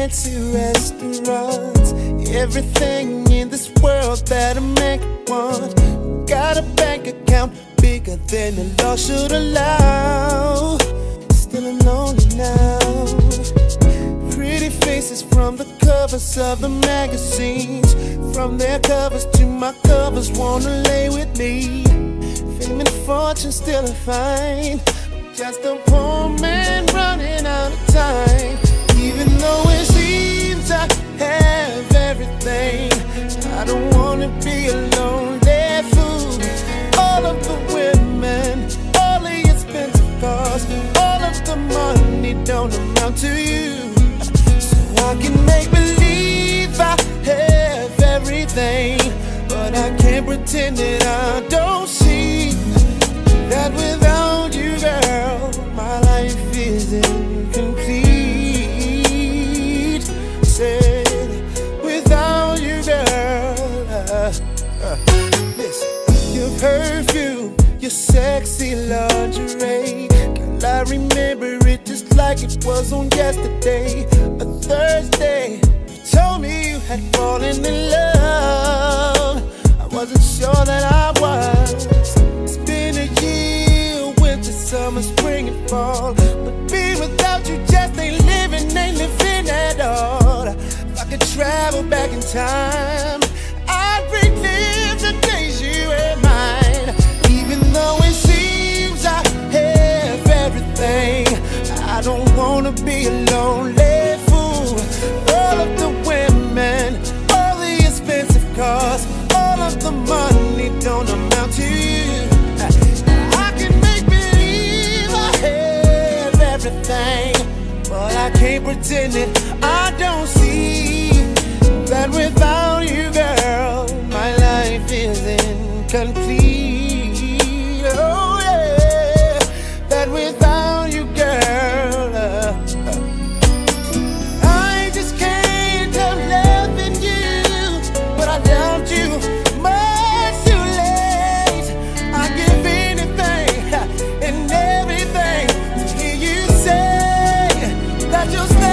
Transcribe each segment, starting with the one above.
fancy restaurants, everything in this world that a man could want. Got a bank account bigger than the law should allow. Still I'm lonely now. Pretty faces from the covers of the magazines, from their covers to my covers, wanna lay with me. Fame and fortune still I find, just a poor man running out of time. Even though it seems I have everything, I don't wanna be a lonely fool. All of the women, all the expensive cars, all of the money don't amount to you. So I can make believe I have everything, but I can't pretend that I don't see that without you, girl, my life is incomplete. Said, without you, girl, listen, your perfume, your sexy lingerie, girl, I remember it just like it was on yesterday. A Thursday, you told me you had fallen in love. I wasn't sure that I was. It's been a year, winter, summer, spring and fall, but being without you just ain't living at all. If I could travel back in time, I'd relive the days you were mine. Even though it seems I have everything, I don't wanna be a lonely fool. All of the women, all the expensive cars, all of the money don't amount to you. I can make believe I have everything, but I can't pretend that I don't see that without you, girl, my life is incomplete. Oh yeah, that without you, girl, I just can't help loving you, but I loved you much too late. I give anything and everything to hear you say that you'll stay.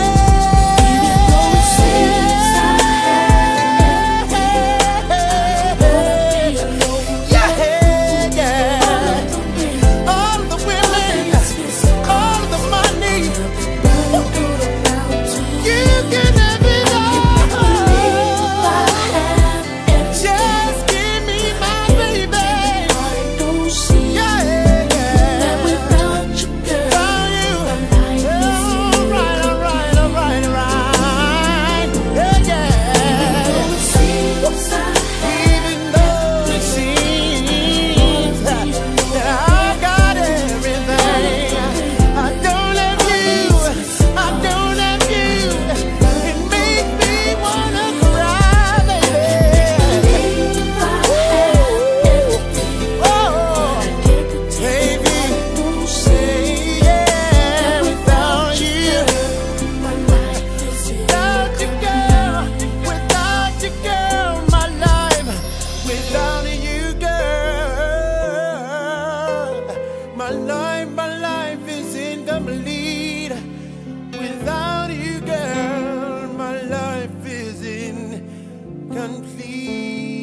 My life is incomplete. Without you, girl, my life is incomplete.